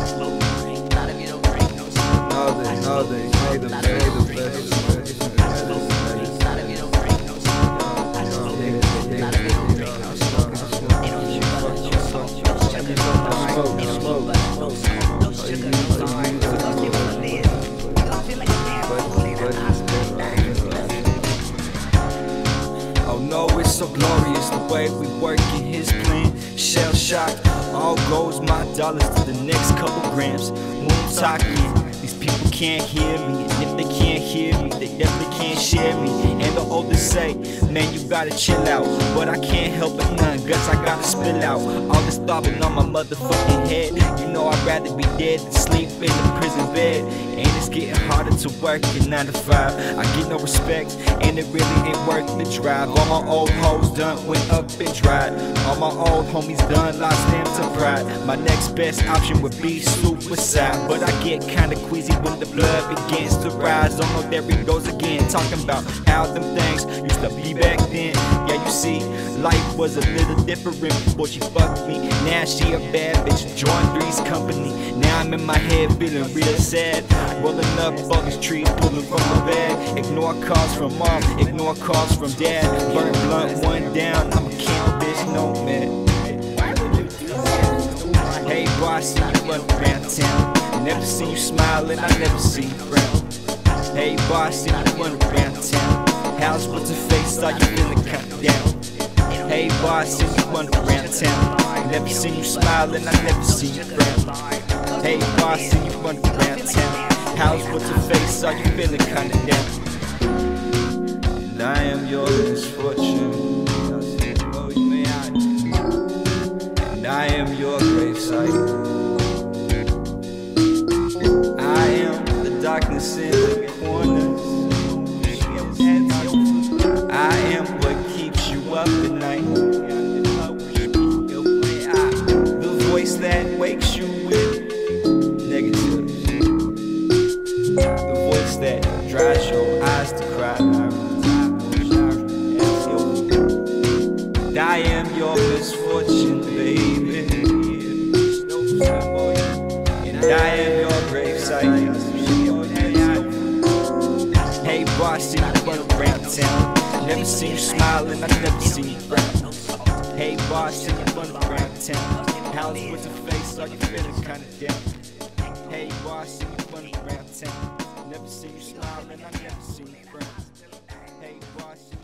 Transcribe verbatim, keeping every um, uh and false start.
No, they, no, they made them, made them, made them. Oh no, it's so glorious the way we work in his plan. Shell shocked, all goes my dollars to the next couple grams. Moon talking, these people can't hear me, and if they can't hear me, they definitely can't share me. And the oldest say, man, you gotta chill out, but I can't help but none, guts I gotta spill out. All this throbbing on my motherfucking head. You know I'd rather be dead than sleep in the prison bed. And it's getting harder to work in nine to five. I get no respect, and it really ain't worth the drive. All my old hoes done went up and dried. All my old homies done lost them to pride. My next best option would be suicide, but I get kinda queasy when the blood begins to rise. Don't know, there he goes again, talking about how them things used to be back then. Yeah, you see, life was a little different before she fucked me. Now she a bad bitch, joined Three's company. Now I'm in my head feeling real sad, rolling up all these trees, pulling from the bag. Ignore calls from mom, ignore calls from dad. Burn blunt, one down, I'm a kill bitch, no man. Hey boy, I see you running around town. Never see you smiling, I never see you frown. Hey boy, I see you running around town. How's what's your face, are you feeling kinda down? Hey boy, I see you running around town. Never see you smiling, I never see you frown. Hey boy, I see you running around town. How's what's your face, are you feeling kinda down? And I am your misfortune, and I am your gravesite. I am the darkness in the corners. I am what keeps you up at night. The voice that wakes you with negatives. The voice that drives your eyes to cry. And I am your misfortune, baby. And I am your gravesite. Hey boy, I see you running around town. Never see you smiling, I never see you frown. Hey boy, I see you running around town. How's with your face, are you feeling kinda down? Hey boy, I see you running around town. Never see you smiling, I never see you frown. Hey boy, I see